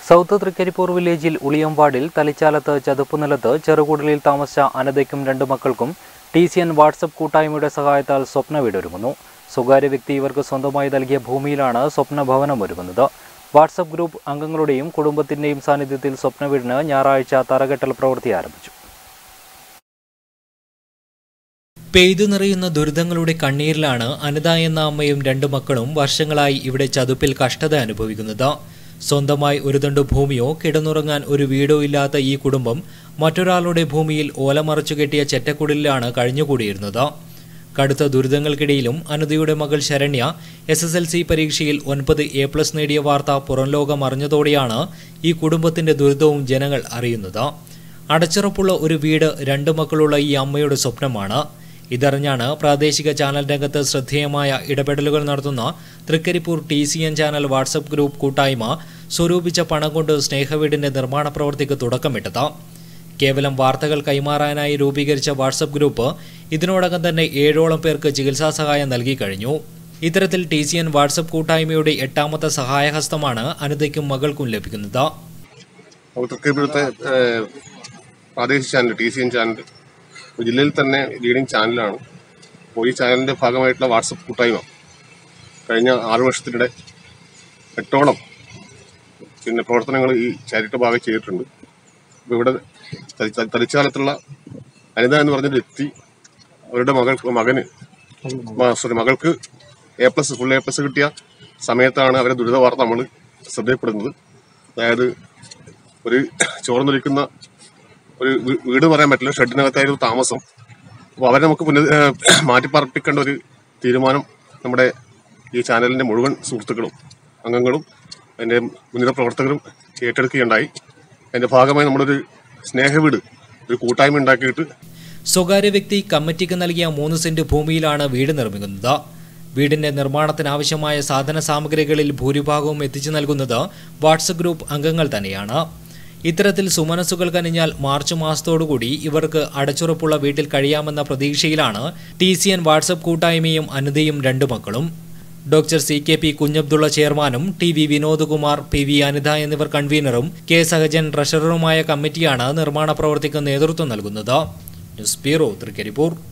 South Trikaripur വില്ലേജിൽ ഉളിയംവാടിൽ തലിച്ചാലത്ത് ചതുപ്പുനിലത്ത് ചെറുകുടലിൽ താമസിച്ച അനതയ്ക്കും 2 മക്കൾക്കും TCN വാട്സ്ആപ്പ് കൂട്ടായ്മയുടെ സഹായത്താൽ സ്വപ്ന വീടൊരുങ്ങുന്നു. സ്വകാര്യ വ്യക്തി ഇവർക്ക് സ്വന്തമായി നൽകിയ ഭൂമിയിലാണ് സ്വപ്ന ഭവനം ഒരുങ്ങുന്നത്. വാട്സ്ആപ്പ് ഗ്രൂപ്പ് അംഗങ്ങളുടെയും കുടുംബത്തിന്റെയും സാന്നിധ്യത്തിൽ സ്വപ്ന വീടിന് ഞായറാഴ്ച തറകെട്ടൽ പ്രവൃത്തി ആരംഭിച്ചു. പെയ്തു നിറയുന്ന ദുരിതങ്ങളുടെ കണ്ണീരിലാണ് അനിത എന്ന അമ്മയും 2 മക്കളും വർഷങ്ങളായി ഇവിടെ ചതുപ്പിൽ കഷ്ടത അനുഭവിക്കുന്നത്. സ്വന്തമായി ഒരു തണ്ടു ഭൂമിയോ കിടന്നുറങ്ങാൻ ഒരു വീടോ ഇല്ലാത്ത ഈ കുടുംബം മറ്റൊരാളുടെ ഭൂമിയിൽ ഓലമറച്ചു കെട്ടിയ ചെറ്റക്കുടിലാണ് കഴിഞ്ഞുകൂടിയിരുന്നത്. കടുത്ത ദുരിതങ്ങൾക്കിടയിലും അനിതയുടെ മകൾ ശരണ്യ SSLC പരീക്ഷയിൽ 9A+ നേടിയ വാർത്ത പുറംലോകം അറിഞ്ഞതോടെയാണ് ഈ കുടുംബത്തിന്റെ ദുരിതവും ജനങ്ങൾ അറിയുന്നത്. അടച്ചുറപ്പുള്ള ഒരു വീട് 2 മക്കളുള്ള ഈ അമ്മയുടെ സ്വപ്നമാണ്. ഇതറിഞ്ഞാണ് പ്രാദേശിക ചാനൽ രംഗത്ത് ശ്രദ്ധേയമായ ഇടപെടലുകൾ നടത്തുന്ന Thrikkaripur TCN channel WhatsApp group കൂട്ടായ്മ സ്വരൂപിച്ച പണം കൊണ്ട് സ്നേഹവീടിന്റെ നിർമ്മാണ പ്രവൃത്തിക്ക് തുടക്കമിട്ടത്. കേവലം വാർത്തകൾ കൈമാറാനായി രൂപീകരിച്ച വാട്സ്ആപ്പ് ഗ്രൂപ്പ് ഇതിനോടകം തന്നെ 7ഓളം പേർക്ക് ചികിത്സാ സഹായം നൽകി കഴിഞ്ഞു. ഇത്തരത്തിൽ TCN വാട്സ്ആപ്പ് കൂട്ടായ്മയുടെ 8ാമത്തെ സഹായഹസ്തമാണ് അനിതയ്ക്കും മകൾക്കും ലഭിക്കുന്നത്. ജില്ലയിൽ തന്നെ ലീഡിംഗ് ചാനലാണ്. അപ്പോൾ ഈ ചാനലിൻ്റെ ഭാഗമായിട്ടുള്ള വാട്സപ്പ് കൂട്ടായ്മ കഴിഞ്ഞ 6 വർഷത്തിനിടെ 8ഓളം പ്രവർത്തനങ്ങൾ ഈ ചാരിറ്റി ഭാഗം ചെയ്തിട്ടുണ്ട്. അപ്പോൾ ഇവിടെ തലിച്ചാലത്തുള്ള അനിത എന്ന് പറഞ്ഞൊരു വ്യക്തി അവരുടെ മകൾക്ക് ഫുൾ A+ കിട്ടിയ സമയത്താണ് അവരെ ദുരിത വാർത്ത നമ്മൾ ശ്രദ്ധയപ്പെടുന്നത്. അതായത് ഒരു ചോർന്നൊലിക്കുന്ന ഒരു വീട് പറയാൻ പറ്റില്ല, ഷെഡിനകത്തായിരുന്നു താമസം. അപ്പോൾ അവരെ നമുക്ക് മാറ്റിപ്പാർപ്പിക്കേണ്ട ഒരു തീരുമാനം നമ്മുടെ ഈ ചാനലിൻ്റെ മുഴുവൻ സുഹൃത്തുക്കളും അംഗങ്ങളും അതിൻ്റെ മുൻനിര പ്രവർത്തകരും ഏറ്റെടുക്കുകയുണ്ടായി. അതിൻ്റെ ഭാഗമായി നമ്മളൊരു സ്നേഹവീട് ഒരു കൂട്ടായ്മ ഉണ്ടാക്കിയിട്ട് സ്വകാര്യ വ്യക്തി കമ്മിറ്റിക്ക് നൽകിയ 3 സെന്റ് ഭൂമിയിലാണ് വീട് നിർമ്മിക്കുന്നത്. വീടിന്റെ നിർമ്മാണത്തിനാവശ്യമായ സാധന സാമഗ്രികളിൽ ഭൂരിഭാഗവും എത്തിച്ചു നൽകുന്നത് വാട്സ്ആപ്പ് ഗ്രൂപ്പ് അംഗങ്ങൾ തന്നെയാണ്. ഇത്തരത്തിൽ സുമനസ്സുകൾ കനിഞ്ഞാൽ മാർച്ച് മാസത്തോടുകൂടി ഇവർക്ക് അടച്ചുറപ്പുള്ള വീട്ടിൽ കഴിയാമെന്ന പ്രതീക്ഷയിലാണ് TCN വാട്സ്ആപ്പ് കൂട്ടായ്മയും അനിതയും 2 മക്കളും. ഡോക്ടർ CKP കുഞ്ഞബ്ദുള്ള ചെയർമാനും TV വിനോദ്കുമാർ, PV അനിത എന്നിവർ കൺവീനറും K സഹജൻ ട്രഷററുമായ കമ്മിറ്റിയാണ് നിർമ്മാണ പ്രവൃത്തിക്ക് നേതൃത്വം നൽകുന്നത്. News bureau, Trikaripur.